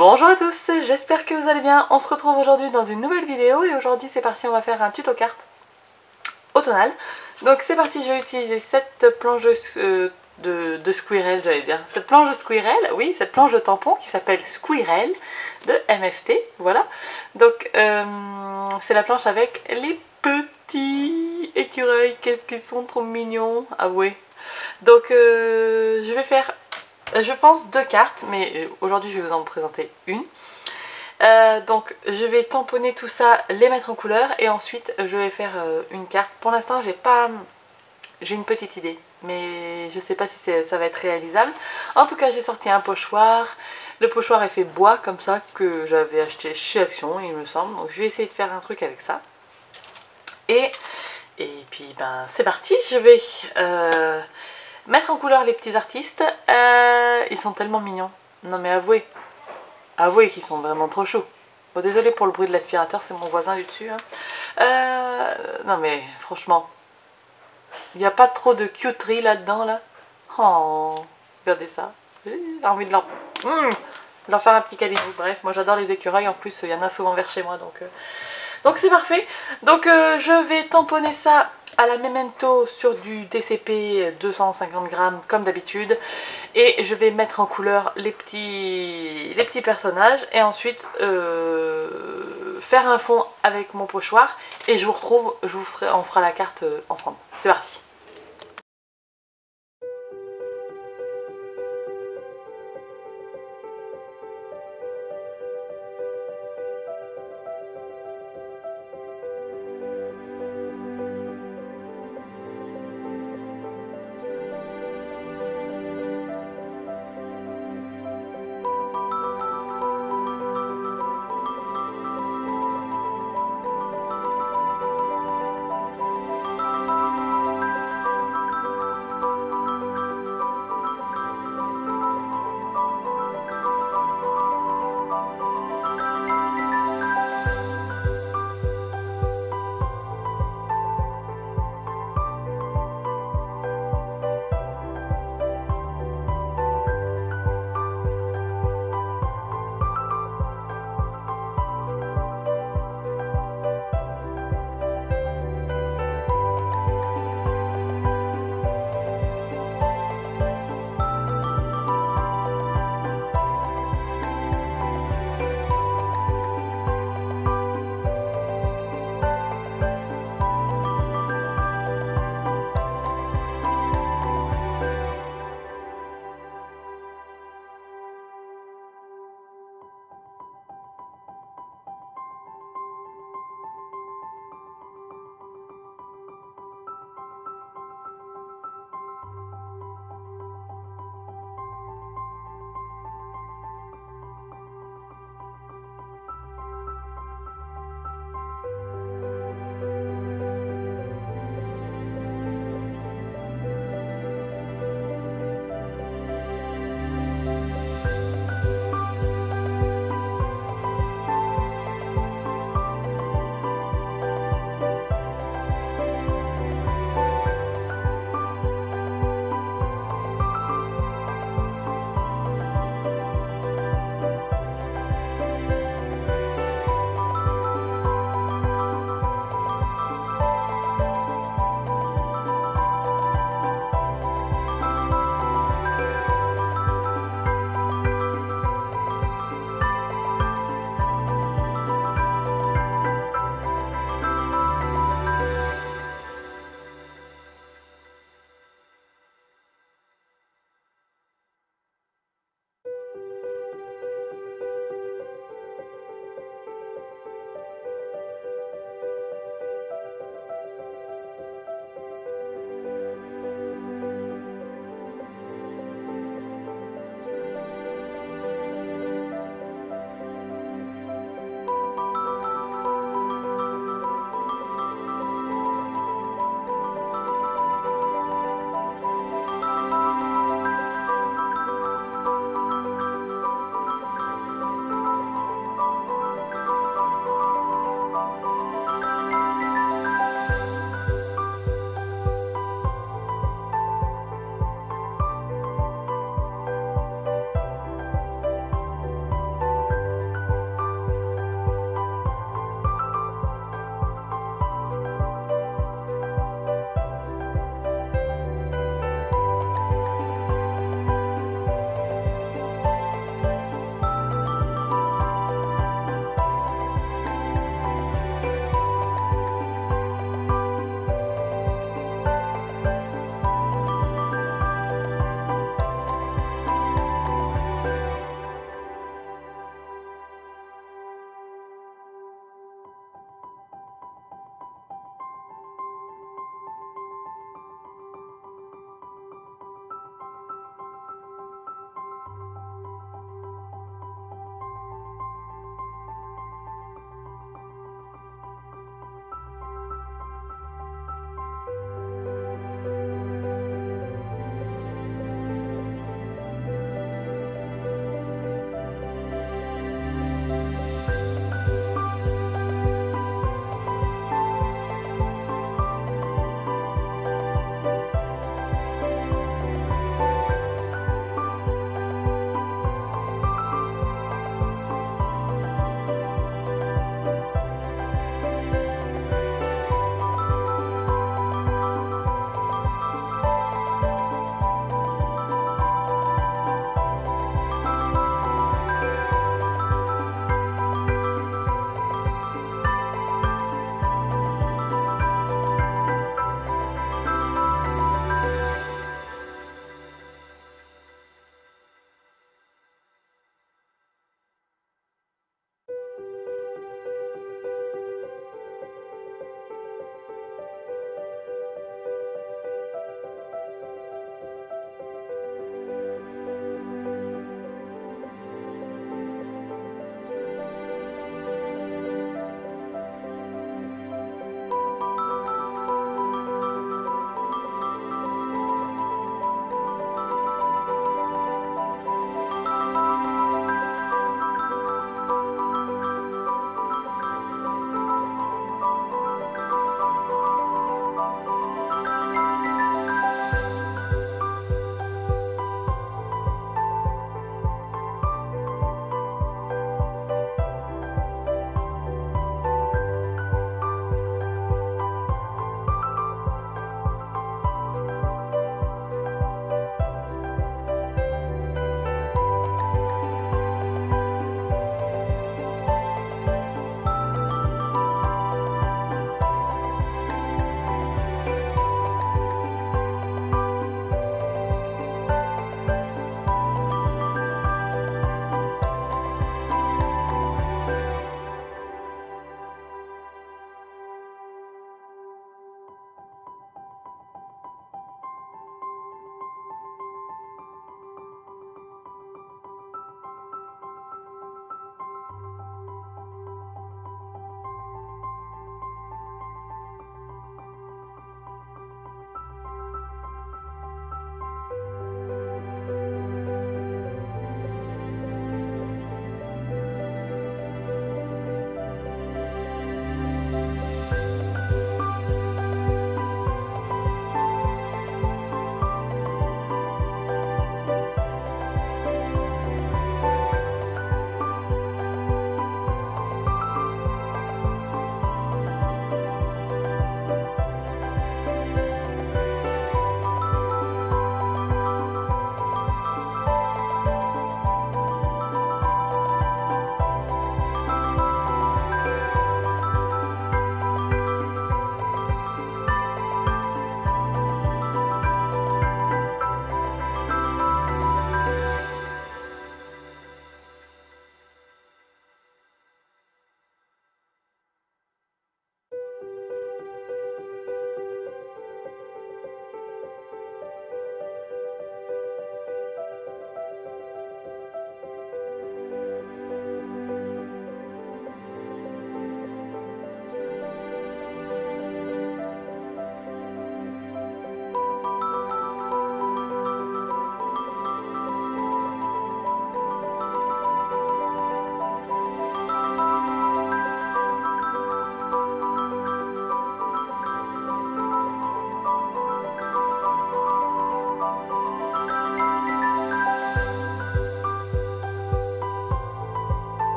Bonjour à tous, j'espère que vous allez bien. On se retrouve aujourd'hui dans une nouvelle vidéo et aujourd'hui c'est parti, on va faire un tuto cartes automnal. Donc c'est parti, je vais utiliser cette planche de Squirrel, j'allais dire. Cette planche de Squirrel, oui, cette planche de tampon qui s'appelle Squirrel de MFT, voilà. Donc c'est la planche avec les petits écureuils, qu'est-ce qu'ils sont trop mignons, ah ouais. Donc je vais faire, je pense, deux cartes, mais aujourd'hui je vais vous en présenter une. Donc je vais tamponner tout ça, les mettre en couleur et ensuite je vais faire une carte. Pour l'instant j'ai une petite idée, mais je sais pas si ça va être réalisable. En tout cas j'ai sorti un pochoir. Le pochoir est fait bois comme ça que j'avais acheté chez Action il me semble. Donc je vais essayer de faire un truc avec ça. Et puis ben c'est parti, je vais mettre en couleur les petits artistes. Ils sont tellement mignons. Non mais avouez qu'ils sont vraiment trop chauds. Bon, désolé pour le bruit de l'aspirateur, c'est mon voisin du dessus. Hein. Non mais franchement, il n'y a pas trop de cuterie là-dedans là. Oh, regardez ça. J'ai envie de leur faire un petit câlin. Bref, moi j'adore les écureuils. En plus, il y en a souvent vers chez moi, donc c'est parfait. Donc je vais tamponner ça à la Memento sur du DCP 250 grammes comme d'habitude. Et je vais mettre en couleur les petits personnages. Et ensuite faire un fond avec mon pochoir. Et je vous retrouve, on fera la carte ensemble. C'est parti.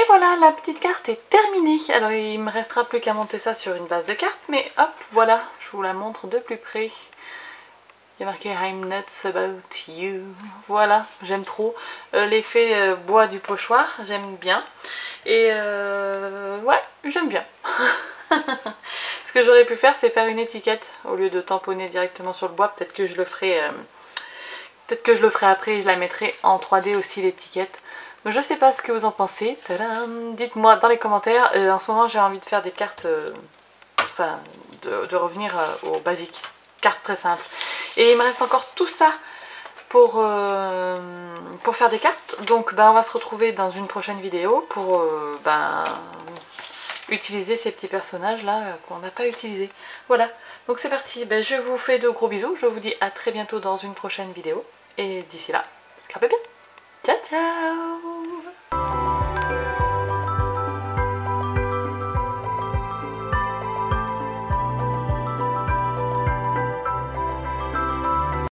voilà, la petite carte est terminée. Alors il me restera plus qu'à monter ça sur une base de cartes, mais hop, voilà, je vous la montre de plus près. Il y a marqué I'm nuts about you. Voilà, j'aime trop. L'effet bois du pochoir, j'aime bien. Et ouais, j'aime bien. Ce que j'aurais pu faire, c'est faire une étiquette au lieu de tamponner directement sur le bois. Peut-être que je le ferai. Peut-être que je le ferai après et je la mettrai en 3D aussi, l'étiquette. Donc je sais pas ce que vous en pensez. Dites-moi dans les commentaires. En ce moment, j'ai envie de faire des cartes. Enfin, de revenir au basique. Cartes très simples. Et il me reste encore tout ça pour faire des cartes. Donc on va se retrouver dans une prochaine vidéo pour utiliser ces petits personnages là qu'on n'a pas utilisés. Voilà, donc c'est parti. Je vous fais de gros bisous. Je vous dis à très bientôt dans une prochaine vidéo. Et d'ici là, scrapez bien. Ciao ciao.